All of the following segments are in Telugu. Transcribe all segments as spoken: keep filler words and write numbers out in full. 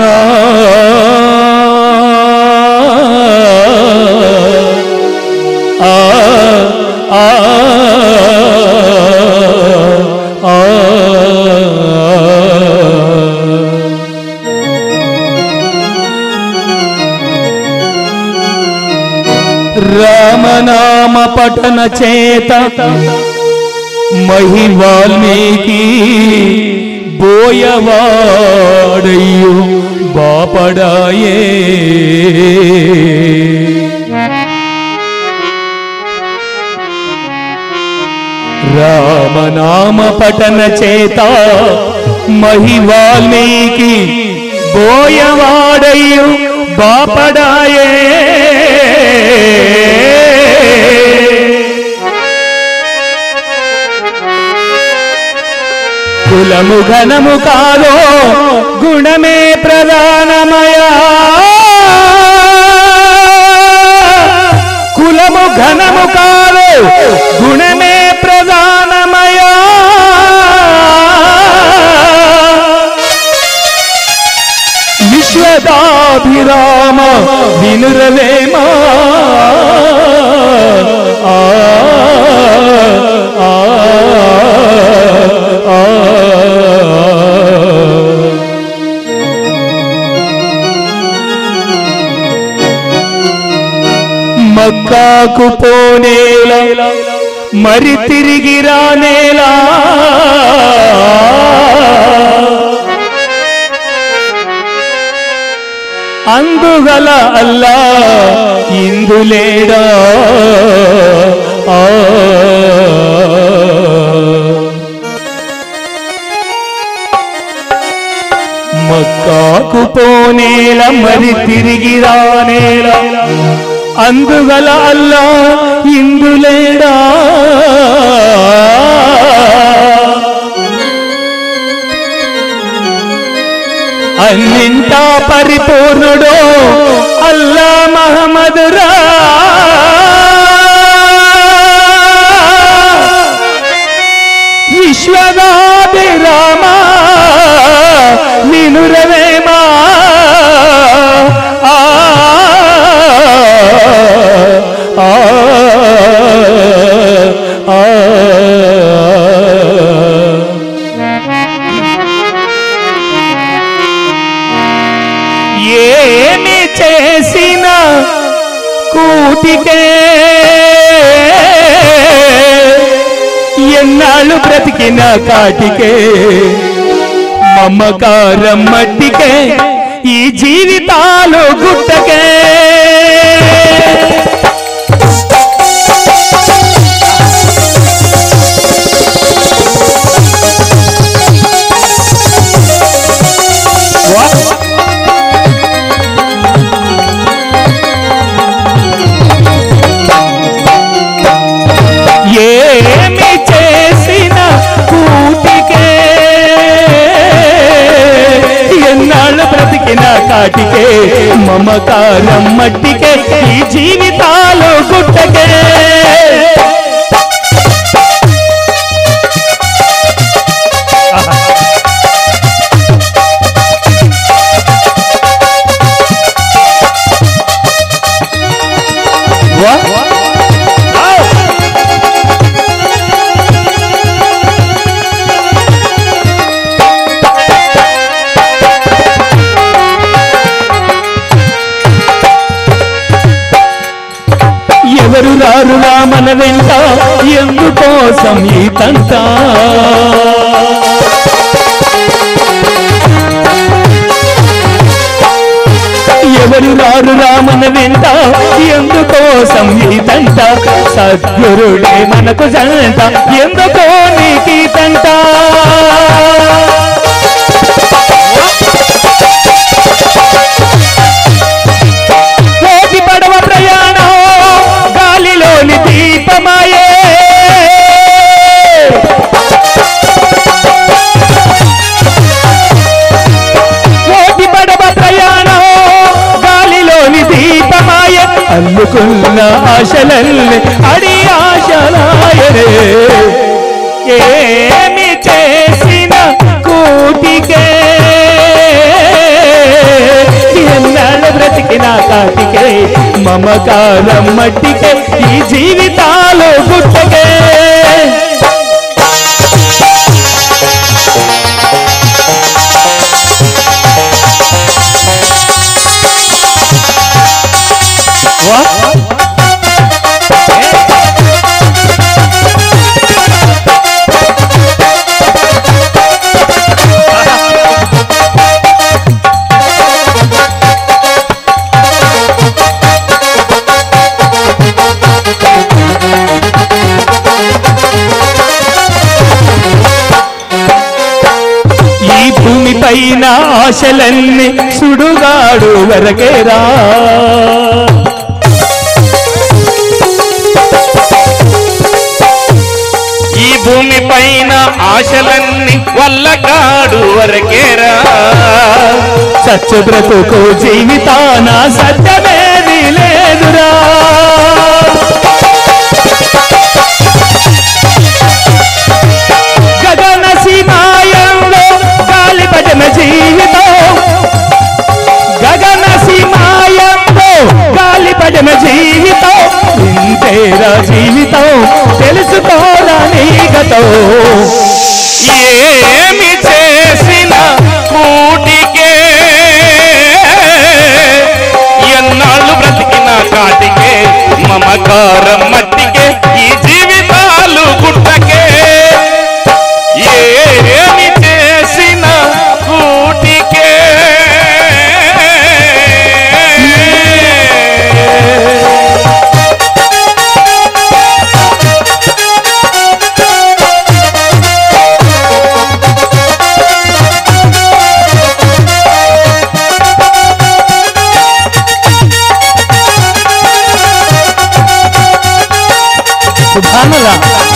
రామనామ పఠన చేత మహి వాల్మీకి బోయవాడయ్యు బాపడాయే రామనామ పఠన చేత మహి వాల్మీకి బోయవాడయ్యు బాపడాయే కులము ఘనము కాదో గుణమే ప్రధానమయా కులము ఘనము కాదో గుణమే ప్రధానమయా విశ్వదాభిరామ వినురవేమా ఆ ఆ మక్కాకు పోనేలా మరి తిరిగి రానేలా అందుగల అల్లా ఇందులేడా ఆ మక్కాకు పోనేలా మరి తిరిగి రానేలా అందుగల అల్లా ఇందులేడా అన్నింటా పరిపూర్ణుడో అల్లా మహమ్మద్ రా విశ్వదాభిరామ వినురవేమా ఆ ఏమి చేసిన కూటికే ఎన్నాళ్ళు బ్రతికిన కాటికే మమకారం మట్టికే ఈ జీవితాలు గుట్టకే ఏమి చేసిన కూటికే ఎన్నాళ్ళు బ్రతికిన కాటికే మమకారం మట్టికే ఈ జీవితాలు గుట్టకే ఎవరు రారు రామన వెంట ఎందుకోసం ఈ తంట ఎవరు రారు రామన వెంట ఎందుకోసం ఈ తంట సద్గురుడే మనకు జంట ఎందుకో నీకి తంట పడవ ప్రయాణం గాలిలోని దీపమాయే ఓటి పడవ ప్రయాణం గాలిలోని దీపమాయే అల్లుకున్న ఆశలల్ని అడి ఆశలాయరే ఏమి చేసిన కూటికే వరకే మమకారం మట్టికే ఈ జీవితాలు గుట్టకే పైన ఆశలన్నీ సుడుగాడు వరకేరా ఈ భూమి పైన ఆశలన్నీ వల్లగాడు వరకేరా సత్య బ్రతుకు జీవితాన సత్యమేది లేదురా గగన సీమాయంలో గాలి భజన జీవితం గగన సీమాయంలో గాలి భజన జీవితం ఇంతేరా జీవితం తెలుసుకోరా నీ గతం ఏమి చేసిన కూటికే ఎన్నాళ్ళు బ్రతికిన కాటికే మమకారం మట్టికే ఈ జీవితాలు గుట్టకే ఏమి చేసిన కూటికే సుభానల్లా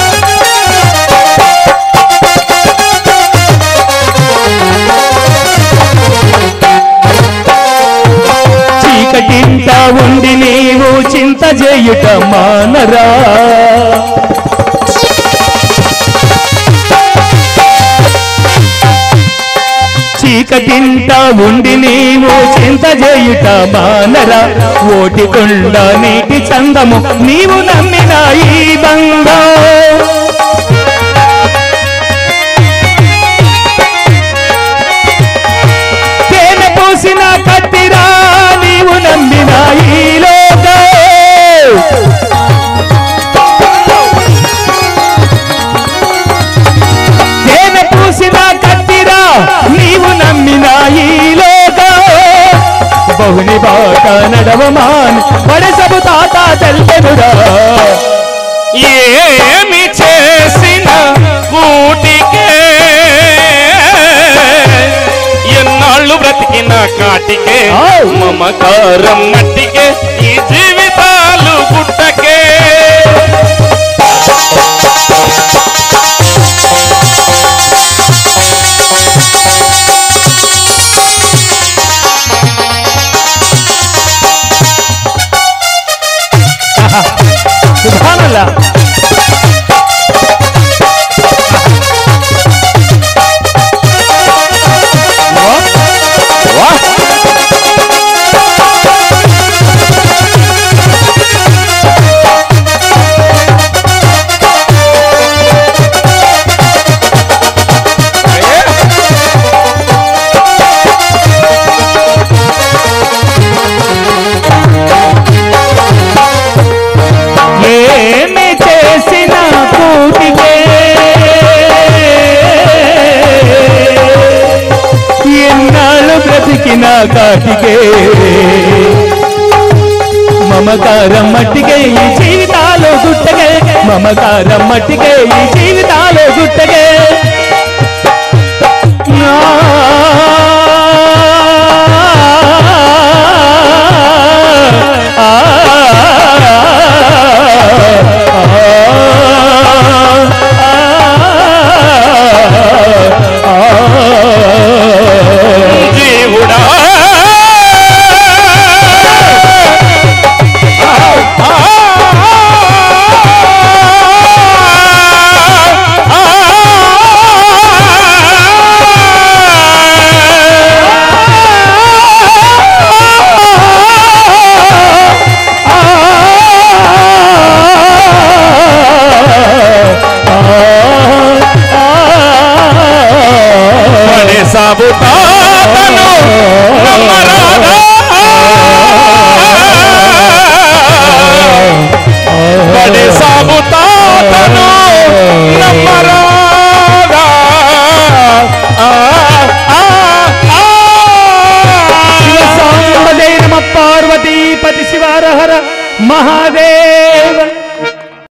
చీకటింట ఉండి నీవు చింత చేయుట మానరా చీకటింట ఉండి నీవు చింత చేయుట మానరా ఓటికొండ నీటి చందము నీవు నమ్మిన ఈ బంధం తేనె పూసిన కత్తిరా నీవు నమ్మిన ఈ లోకం తేనె పూసిన కత్తిరా నీవు నమ్మిన ఈ లోకం బహుని బాట నడవమాన్ పడసబు తాత తెల్పెనురా ఏమి చేసిన కూటికే ఎన్నాళ్ళు బ్రతికిన కాటికే మమకారం మట్టికే ఈ జీవితాలు గుట్టకే సుభానల్లా ఏమి చేసిన కూటికే ఎన్నాళ్ళు బ్రతికిన కాటికే మమకారం మట్టికే ఈ జీవితాలు గుట్టకే మమకారం మట్టికే ఈ జీవితాలు